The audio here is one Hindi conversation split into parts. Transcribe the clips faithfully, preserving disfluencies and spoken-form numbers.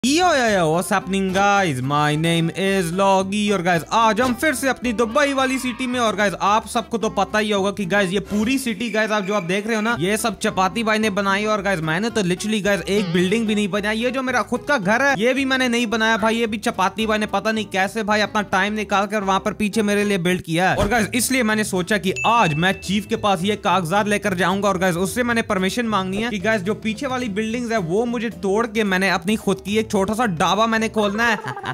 Yo yo yo, what's happening guys? My name is Loggy और guys आज हम फिर से अपनी दुबई वाली सिटी में। और guys आप सबको तो पता ही होगा कि guys ये पूरी सिटी guys आप जो आप देख रहे हो ना, ये सब चपाती भाई ने बनाई। और guys मैंने तो लिटरली guys एक बिल्डिंग भी नहीं बनाई। ये जो मेरा खुद का घर है ये भी मैंने नहीं बनाया भाई, ये भी चपाती भाई ने पता नहीं कैसे भाई अपना टाइम निकाल कर वहाँ पर पीछे मेरे लिए बिल्ड किया है। और guys इसलिए मैंने सोचा कि आज मैं चीफ के पास ये कागजात लेकर जाऊंगा और guys उससे मैंने परमिशन मांगनी है कि guys जो पीछे वाली बिल्डिंग है वो मुझे तोड़ के मैंने अपनी खुद की छोटा सा ढाबा मैंने खोलना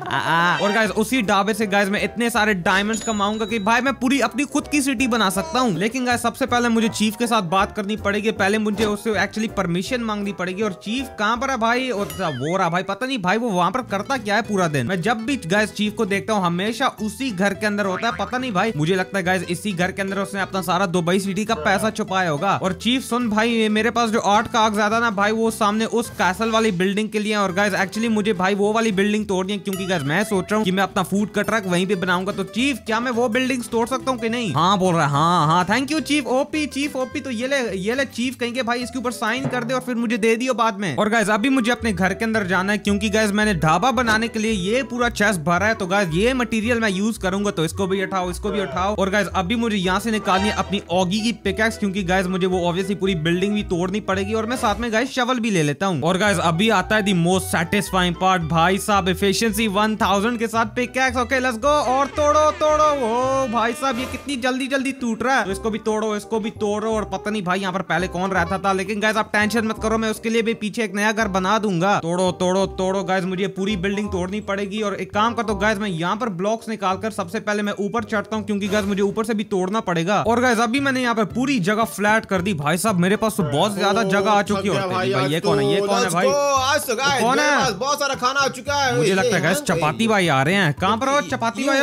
है। और गाइस उसी ढाबे से गाइस मैं इतने सारे डायमंड्स कमाऊंगा कि भाई मैं पूरी अपनी खुद की सिटी बना सकता हूँ। लेकिन गाइस सबसे पहले मुझे चीफ के साथ बात करनी पड़ेगी, पहले मुझे उससे एक्चुअली परमिशन मांगनी पड़ेगी। और चीफ कहाँ पर है भाई? और वो रहा भाई, पता नहीं भाई वो वहाँ पर करता क्या है पूरा दिन। मैं जब भी गाइस चीफ को देखता हूँ हमेशा उसी घर के अंदर होता है, पता नहीं भाई, मुझे लगता है गाइस इसी घर के अंदर उसने अपना सारा दुबई सिटी का पैसा छुपाया होगा। और चीफ सुन भाई, मेरे पास जो आठ कागजात ना भाई वो सामने उस कैसल वाली बिल्डिंग के लिए। और गाइस एक्चुअली मुझे भाई वो वाली बिल्डिंग तोड़नी है क्योंकि गाइस मैं सोच रहा हूँ कि मैं अपना फूड का ट्रक वहीं पे बनाऊंगा। तो चीफ क्या मैं वो बिल्डिंग तोड़ सकता हूँ कि नहीं? हाँ बोल रहा है, हाँ हाँ thank you chief. OP chief OP, तो ये ले ये ले चीफ कहेंगे भाई इसके ऊपर साइन कर दे और फिर मुझे दे दियो बाद में। और गाइस अभी मुझे अपने घर के अंदर जाना है क्योंकि गाइस मैंने ढाबा बनाने के लिए ये पूरा चेस्ट भरा है। तो गाइस ये मटेरियल मैं यूज करूंगा, तो इसको भी उठाओ इसको भी उठाओ। और गाइस अभी मुझे यहाँ से निकालनी है अपनी ऑगी की पिकैक्स क्योंकि गाइस मुझे वो ऑब्वियसली पूरी बिल्डिंग भी तोड़नी पड़ेगी। और मैं साथ में गाइस शवल भी ले लेता हूँ। और गाइस अभी आता है दी मोस्ट सेटिस्फाइंग पार्ट भाई साहब, एफिशिएंसी वन थाउज़ेंड के साथ पिकैक्स। Okay let's go. और तोड़ो तोड़ो। ओ भाई साहब ये कितनी जल्दी जल्दी टूट रहा है। तो इसको भी तोड़ो इसको भी तोड़ो। और पता नहीं भाई यहाँ पर पहले कौन रहता था, लेकिन गाइस आप टेंशन मत करो, मैं उसके लिए भी पीछे एक नया घर बना दूंगा। तोड़ो तोड़ो तोड़ो गाइस, मुझे पूरी बिल्डिंग तोड़नी पड़ेगी। और एक काम करता हूँ गाइस, मैं यहाँ पर ब्लॉक्स निकालकर सबसे पहले मैं ऊपर चढ़ता हूँ क्योंकि गाइस मुझे ऊपर से भी तोड़ना पड़ेगा। और गाइस अभी मैंने यहाँ पर पूरी जगह फ्लैट कर दी भाई साहब, मेरे पास तो बहुत ज्यादा जगह आ चुकी है। भाई ये कौन है? ये कौन है भाई? कौन है? बहुत सारा खाना आ चुका है। मुझे लगता है गाइस चपाती भाई आ रहे हैं। कहाँ पर हो चपाती भाई?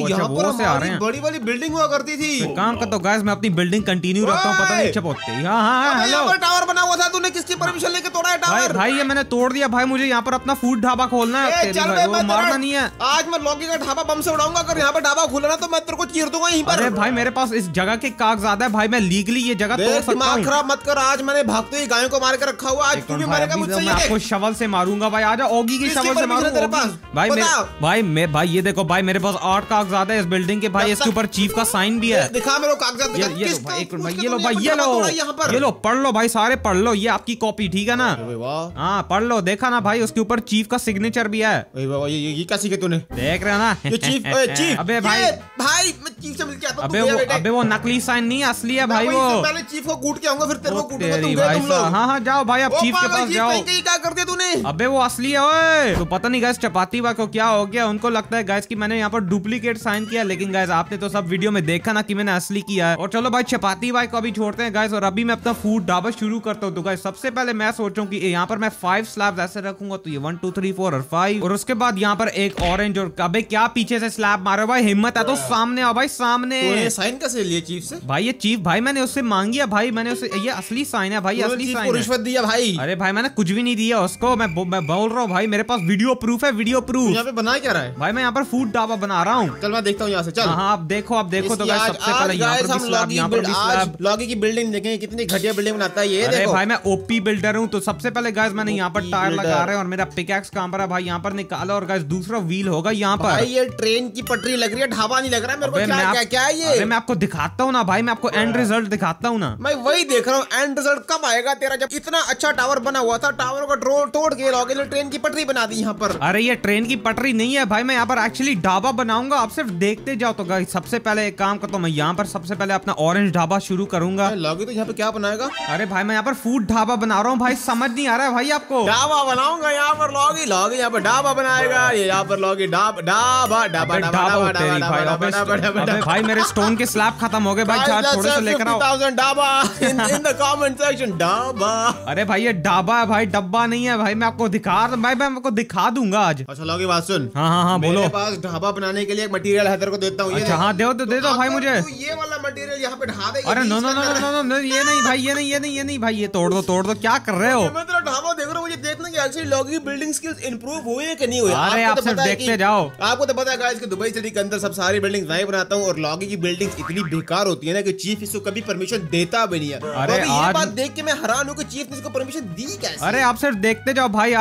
वो से आ रहे हैं। बड़ी वाली बिल्डिंग हुआ करती थी। काम करता हूँ गाइस मैं अपनी बिल्डिंग कंटिन्यू रखता हूँ, पता नहीं चपाती। हाँ हाँ हेलो, टावर बना हुआ था, तूने किसकी परमिशन लेके तोड़ा है टावर? भाई ये मैंने तोड़ दिया भाई, मुझे यहाँ पर अपना फूड ढाबा खोलना है, वो मारना नहीं है। आज मैं लॉगी का ढाबा बम से उड़ाऊंगा। अगर यहाँ पर ढाबा खुला ना तो मैं तेरे को चीर दूंगा यहीं पर। अरे भाई मेरे पास इस जगह के कागजात है भाई, मैं लीगली ये जगह तोड़ सकता हूँ। दिमाग खराब मत कर, आज मैंने भागते ही गायों को मार के रखा हुआ, आज तू भी मारेगा मुझसे। मैं आपको शवल से मारूंगा भाई, आजा ओगी की शवल से मारूंगा तेरे पास। भाई भाई मैं भाई ये देखो भाई मेरे पास आठ कागजात है इस बिल्डिंग के भाई, इसके ऊपर चीफ का साइन भी है। दिखा मेरे कागजात। ये लो भाई एक मिनट, ये लो भाई ये लो ये लो पढ़ लो भाई, सारे पढ़ लो, ये आपकी कॉपी ठीक है ना? हाँ पढ़ लो, देखा ना भाई उसके ऊपर चीफ का सिग्नेचर भी है। ये क्या सीखे तूने? देख रहे हो ना? ये चीफ चीफ अबे भाई भाई मैं चीफ से मिलके आता हूं। अबे वो अबे वो नकली साइन नहीं असली है भाई। वो पहले चीफ को कूट के आऊंगा फिर तेरे को कूटूंगा। तुम गए तुम लोग। हाँ हाँ जाओ भाई अब चीफ के पास जाओ। ये क्या कर दिया तूने? अबे वो असली है ओए। तो पता नहीं गाइस चपाती भाई को क्या हो गया, उनको लगता है गाइस कि मैंने यहाँ पर डुप्लीकेट साइन किया, लेकिन गाइस आपने तो सब वीडियो में देखा ना कि मैंने असली किया है। और चलो भाई चपाती भाई को अभी छोड़ते हैं गाइस, और अभी मैं अपना फूड ढाबा शुरू करता हूँ। तो गाइस सबसे पहले मैं सोच रहा हूँ कि यहाँ पर मैं फाइव स्लैब्स ऐसे रखूंगा, तो ये वन टू थ्री फोर और फाइव। और उसके बाद यहाँ पर एक ऑरेंज। और अबे क्या पीछे से स्लैब मारो भाई, हिम्मत है तो सामने आओ भाई सामने। साइन कैसे लिए चीफ से? भाई ये चीफ भाई मैंने उससे मांगी है भाई, मैंने उससे ये असली साइन है भाई, असली साइन है। रिश्वत दिया भाई? अरे भाई मैंने कुछ भी नहीं दिया उसको, मैं मैं बोल रहा हूँ भाई मेरे पास वीडियो प्रूफ है, वीडियो प्रूफ। यहाँ पे बना क्या रहा है भाई? मैं यहाँ पर फूड ढाबा बना रहा हूँ। चल मैं देखता हूँ यहाँ से। चल हाँ आप देखो आप देखो। तो गाइस सबसे पहले यहाँ पर भी स्लैब, यहाँ पर भी स्लैब। लॉगी की बिल्डिंग देखें कितनी घटिया बिल्डिंग बनाता है ये। अरे भाई मैं ओपी बिल्डर हूँ। तो सबसे पहले गाइस मैंने यहाँ पर टायर लगा रहे हैं और मेरा पिकैक्स काम पर है भाई, यहाँ पर निकाला। और गाइस दूसरा व्हील होगा यहाँ पर। ये ट्रेन की पटरी लग रही है, ढाबा नहीं लग रहा है मेरे को। क्या क्या है ये? मैं आपको दिखाता हूँ ना भाई, मैं आपको एंड रिजल्ट दिखाता हूँ ना। मैं वही देख रहा हूँ, एंड रिजल्ट कब आएगा तेरा? जब इतना अच्छा टावर बना हुआ था, टावर को तोड़ के लॉगी ने ट्रेन की पटरी बना दी यहाँ पर। अरे ये ट्रेन की पटरी नहीं है भाई, मैं यहाँ पर एक्चुअली ढाबा बनाऊंगा, आप सिर्फ देखते जाओ। तो गाइस सबसे पहले एक काम करता हूँ, मैं यहाँ पर सबसे पहले अपना ऑरेंज ढाबा शुरू करूंगा। लॉगी तो यहाँ पे क्या बनाएगा? अरे भाई मैं यहाँ पर फूड ढाबा बना रहा हूँ भाई, समझ नहीं आ रहा है भाई आपको? ढाबा बनाऊंगा यहाँ पर लॉगी, लॉगी यहाँ पर ढाबा बनाएगा। ये यहाँ पर लॉगी ढाबा ढाबा ढाबा ढाबा। भाई मेरे स्टोन के स्लैब खत्म हो गए भाई, थोड़े से लेकर आओ। Dhaba in the comment section dhaba. अरे भाई ये ढाबा है भाई, डब्बा नहीं है भाई, मैं आपको दिखा भाई मैं आपको दिखा दूंगा आज। अच्छा लॉगी बात सुन। हाँ हाँ हाँ बोलो। मेरे पास ढाबा बनाने के लिए एक मटेरियल है, तेरे को देता हूँ। अच्छा हाँ दो तो दे दो भाई मुझे। ये वाला मटेरियल यहाँ पे ढाबे। अरे no no no no no ये नहीं भाई, ये नहीं ये नहीं ये नहीं भाई, ये तोड़ दो तोड़ दो, क्या कर रहे हो? मैं तेरा ढाबा देख रहा हूँ, मुझे देखना कि एक्चुअली लॉगी की बिल्डिंग स्किल्स इंप्रूव हुए हैं कि नहीं हुए। अरे आप सिर्फ देखते जाओ। आपको तो पता है गाइस कि दुबई सिटी के अंदर सब सारी बिल्डिंग मैं बनाता हूँ, और लॉगी की बिल्डिंग इतनी बेकार होती है ना कि चीफ इसको कभी परमिशन देता भी नहीं है। अरे ये बात देख के मैं हैरान हूँ कि चीफ ने इसको परमिशन दी कैसे? अरे आप सिर्फ देखते जाओ भाई, आज तो भाई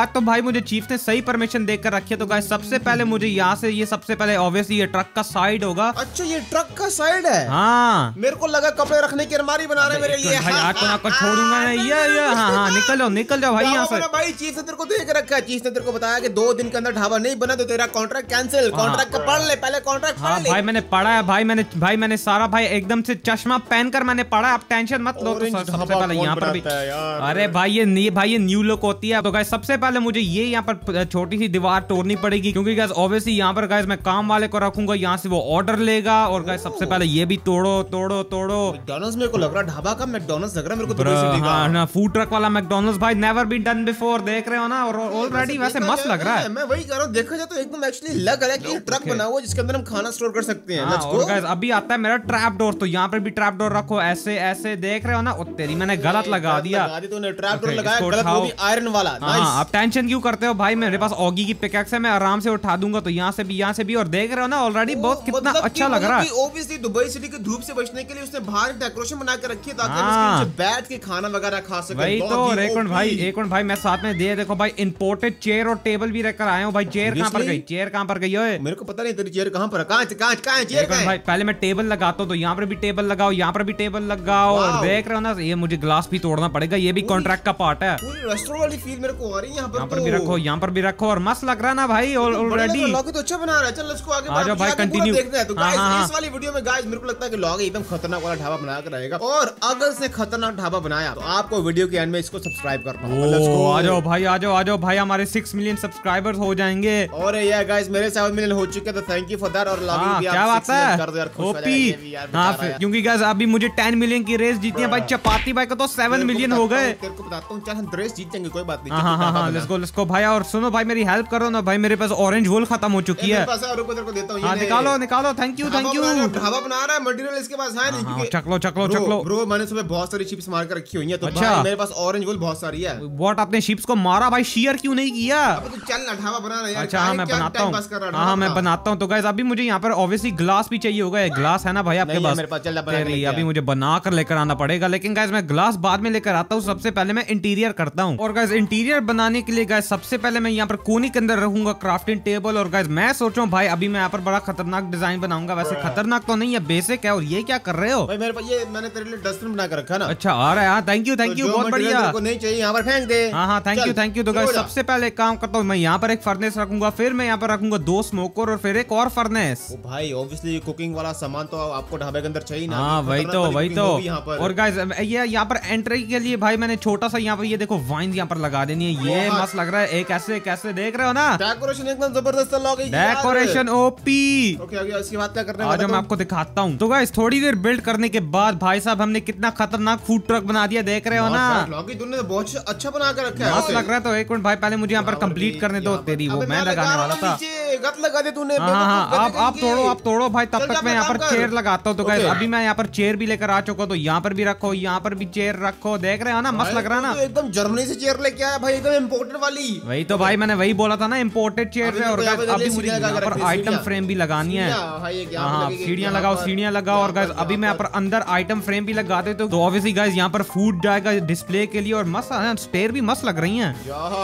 मुझे चीफ ने सही परमिशन देकर रखी है। तो गाइस सबसे पहले मुझे यहाँ से ये सबसे पहले ऑब्वियसली ये ट्रक का साइड होगा। अच्छा ये ट्रक का साइड है। हाँ मेरे को लगा कपड़े रखने की अलमारी बना रहे मेरे लिए। भाई आपको आपको छोड़ूंगा नहीं। ये ये हाँ हाँ निकल जाओ निकल जाओ भाई यहाँ से। भाई चीफ ने तेरे को देख रखा है। चीफ ने तेरे को बताया कि दो दिन के अंदर ढाबा नहीं बना तो तेरा कॉन्ट्रैक्ट कैंसिल। कॉन्ट्रैक्ट का पढ़ ले पहले कॉन्ट्रैक्ट पढ़ ले। भाई मैंने पढ़ा है भाई मैंने भाई मैंने सारा भाई एकदम से चश्मा पहनकर मैंने पढ़ा। आप टेंशन मत लो। तो सबसे पहले यहाँ पर भी अरे भाई ये भाई ये न्यू लुक होती है। तो गाइस सबसे पहले मुझे ये यहाँ पर छोटी सी दीवार तोड़नी पड़ेगी क्योंकि गाइस ऑब्वियसली यहाँ पर गाइस मैं काम वाले को रखूंगा। यहाँ से वो ऑर्डर लेगा और गाइस सबसे पहले ये भी तोड़ो तोड़ो तोड़ो। मैकडॉनल्ड्स मेरे को लग रहा ढाबा का मैकडॉनल्ड्स लग रहा है मेरे को। हाँ ना फूड ट्रक वाला मैकडॉनल्ड्स भाई नेवर बीन डन बिफोर। देख रहे हो ना और ऑलरेडी वैसे मस्त लग रहा है। मैं वही कह रहा हूँ देखा जाए तो एकदम एक्चुअली लग रहा है कि ट्रक बना हुआ जिसके अंदर हम खाना स्टोर कर सकते हैं। लेट्स गो गाइस अभी आता है मेरा ट्रैप डोर। तो यहाँ पर भी ट्रैप डोर रखो ऐसे ऐसे। देख रहे हो ना तेरी मैंने गलत लगा दिया। ट्रैप डोर लगाया गलत वो भी आयरन वाला। आप टेंशन क्यों करते हो भाई मेरे पास ऑगी की पिकैक्स है मैं आराम से उठा दूंगा। तो यहाँ से भी यहाँ से भी और देख रहे हो ना ऑलरेडी बहुत कितना अच्छा लग रहा है। ऑब्वियसली दुबई सिटी की धूप से बचने के लिए उसने बाहर डेकोरेशन बना के रखी है ताकि हम इसके नीचे बैठ के खाना वगैरह खा सके। वही तो एक मिनट भाई एक मिनट भाई मैं साथ में दे देखो भाई इंपोर्टेड चेयर और टेबल भी रखकर आया हूँ भाई। चेयर कहाँ पर गई चेयर कहाँ पर गई है मेरे को पता नहीं तेरी चेयर कहाँ पर कहाँ कहाँ है चेयर भाई। पहले मैं टेबल लगाता हूँ तो यहाँ पर भी टेबल लगाओ यहाँ पर भी टेबल लगाओ। और देख रहे हो ना ये मुझे ग्लास भी तोड़ना पड़ेगा। ये भी कॉन्ट्रैक्ट का पार्ट है। रेस्टोरेंट वाली फील मेरे को आ रही है। यहाँ पर भी रखो यहाँ पर भी रखो और मस्त लग रहा है ना भाई ऑलरेडी। लॉगी तो अच्छा बना रहा है। चल इसको आगे आ जाओ भाई कंटिन्यू देखते हैं। तो गाइस इस वाली वीडियो में गाइस मेरे को लगता है कि लॉगी एकदम खतरनाक वाला ढाबा बना कर रहेगा। और अगर इसने खतरनाक ढाबा बनाया तो आपको वीडियो के एंड में इसको सब्सक्राइब करना होगा। आ जाओ भाई आ जाओ आ जाओ भाई हमारे सिक्स मिलियन सब्सक्राइबर्स हो जाएंगे। और ये गाइस मेरे सेवन मिलियन हो चुके तो थैंक यू फॉर दैट। और लॉगी भी क्या बात है ओपी। हाँ क्योंकि गाइस अभी मुझे टेन मिलियन की रेस जीतनी है भाई। चपाती भाई को तो सेवन मिलियन हो गए। तेरे को बताता हूँ चल हम रेस जीत जाएंगे कोई बात नहीं। हाँ हाँ हाँ लेट्स गो लेट्स गो भाई। और सुनो भाई मेरी हेल्प करो ना भाई मेरे पास ऑरेंज वूल खत्म हो चुकी है। हाँ निकालो निकालो thank you thank you. Dhaba बना रहा है मटेरियल इसके पास है नहीं। चकलो चकलो चकलो ब्रो मैंने सुबह बहुत सारी चिप्स मार कर रखी हुई है तो भाई मेरे पास ऑरेंज वूल बहुत सारी है। व्हाट आपने शिप्स को मारा भाई शेयर क्यों नहीं किया? चल ना ढाबा बना रहा है। अच्छा हाँ मैं बनाता हूँ हाँ मैं बनाता हूँ। तो गाइस अभी मुझे यहाँ पर ऑब्वियसली ग्लास भी चाहिए होगा। ग्लास है ना भाई आपके पास? अभी मुझे बना कर लेकर आना पड़ेगा। लेकिन गाइस मैं ग्लास बाद में लेकर आता हूँ। सबसे पहले मैं इंटीरियर करता हूँ। और गाइस इंटीरियर बनाने के लिए गाइस सबसे पहले मैं यहाँ पर कोने के अंदर रखूंगा क्राफ्टिंग टेबल। और गाइस मैं सोच रहा हूँ भाई अभी मैं यहाँ पर बड़ा खतरनाक डिजाइन बनाऊंगा। वैसे खतरनाक तो नहीं है बेसिक है। और ये क्या कर रहे हो भाई? मेरे पास ये मैंने तेरे लिए डस्टबिन बना कर रखा ना। अच्छा आ रहा है थैंक यू थैंक यू बहुत बढ़िया। नहीं चाहिए यहाँ पर फेंक दे। हाँ हाँ थैंक यू थैंक यू। तो गाइस सबसे पहले एक काम करता हूँ मैं यहाँ पर एक फर्नेस रखूंगा। फिर मैं यहाँ पर रखूंगा दो स्मोकर और फिर एक और फर्नेस। भाई ऑब्वियसली कुकिंग वाला सामान तो आपको ढाबे के अंदर चाहिए ना। हाँ वही तो वही तो। और गाइस ये यहाँ पर एंट्री के लिए भाई मैंने छोटा सा यहाँ पर ये देखो वाइन यहाँ पर लगा देनी है। ये मस्त लग रहा है। एक ऐसे कैसे देख रहे हो ना डेकोरेशन एकदम जबरदस्त लग गई। Decoration OP. ओके ओके इसकी बात क्या करने वाला? आज मैं आपको दिखाता हूँ। तो गाइस थोड़ी देर बिल्ड करने के बाद भाई साहब हमने कितना खतरनाक फूड ट्रक बना दिया। देख रहे हो ना लॉगी तूने बहुत अच्छा बना कर रखा है। मस्त लग रहा है। तो एक मिनट भाई पहले मुझे यहाँ पर कंप्लीट करने दो। तेरी वो मैं लगाने वाला था। गत लगा दे तूने। हाँ हाँ आप आप तोड़ो आप तोड़ो भाई। तब तक मैं यहाँ पर चेयर लगाता हूँ। तो गाइस अभी मैं यहाँ पर चेयर भी लेकर आ चुका हूँ। तो यहाँ पर भी रखो यहाँ पर भी चेयर रखो। देख रहे हो ना मस्त लग रहा है ना। एकदम जर्मनी से चेयर लेके आया भाई एकदम इम्पोर्टेड वाली। वही तो भाई मैंने वही बोला था ना इम्पोर्टेड चेयर है। और अभी मुझे यहाँ पर आइटम फ्रेम भी लगानी है। हाँ सीढ़ियाँ लगाओ सीढ़ियाँ लगाओ। और गाइस अभी मैं यहाँ पर अंदर आइटम फ्रेम भी लगा देता हूँ। तो ऑब्वियसली गाइस यहाँ पर फूड जाएगा डिस्प्ले के लिए। और मस्त स्टेयर भी मस्त लग रही है।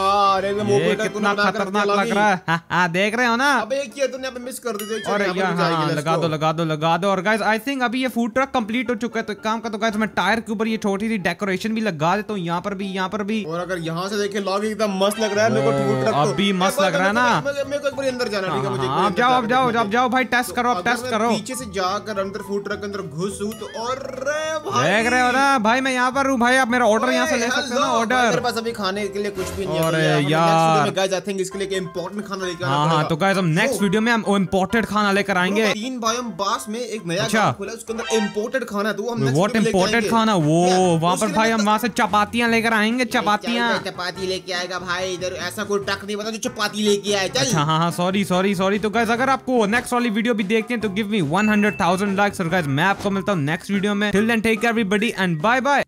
कितना खतरनाक लग रहा है। हाँ देख रहे हो ना। मिस कर दी। और लगा दो लगा दो लगा दो। और गाइस आई थिंक अभी ये फूड ट्रक कंप्लीट हो चुका है। तो काम का तो गाइस मैं टायर के ऊपर ये छोटी सी डेकोरेशन भी लगा देता हूँ। यहाँ पर भी यहाँ पर भी। और अगर यहाँ से देखें लॉगी एकदम मस्त लग रहा है। मेरे को फूड ट्रक अभी मस्त लग रहा है ना। मेरे को एक बार अंदर जाना है। मुझे आप जाओ आप जाओ आप जाओ भाई टेस्ट करो आप टेस्ट करो। पीछे से जाकर अंदर फूड ट्रक के अंदर घुसूं तो और देख रहे हो ना भाई मैं यहाँ पर हूँ भाई। आप मेरा ऑर्डर यहाँ से ले सकते हो ना। ऑर्डर मेरे पास अभी खाने के लिए कुछ भी नहीं है। और यार गाइस आई थिंक इसके लिए इम्पोर्टेंट खाना लेकर आना पड़ेगा। हाँ तो गाइस हम नेक्स्ट वीडियो में हम इम्पोर्टेड खाना लेकर आएंगे। तीन बायम बास में एक नया काम खुला उसके अंदर इम्पोर्टेड खाना। तो हम व्हाट इम्पोर्टेड खाना? वो वहाँ पर भाई हम वहाँ से चपातियाँ लेकर आएंगे। चपातियाँ चपाती लेके आएगा भाई। इधर ऐसा कोई ट्रक नहीं बता जो चपाती लेके आए। अच्छा हाँ हाँ सॉरी सॉरी सॉरी। तो गाइस अगर आपको नेक्स्ट वाली वीडियो भी देखते हैं तो give me one hundred thousand likes. और गाइस मैं आपको मिलता हूँ नेक्स्ट वीडियो में। Till then take care everybody and bye bye.